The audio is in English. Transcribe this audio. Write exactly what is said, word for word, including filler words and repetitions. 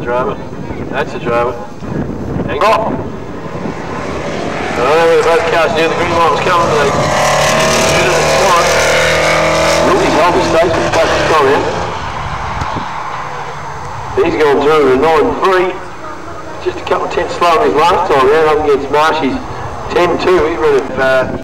the driver. That's the driver. Hang on. I don't know whether both cars knew the green light was coming, they did it at the time. Ruby's held the stage with Patrick Scott out. He's going through at a nine three. Just a couple of tenths slower than his last time round up against Marshy's ten two. He ran it. Uh,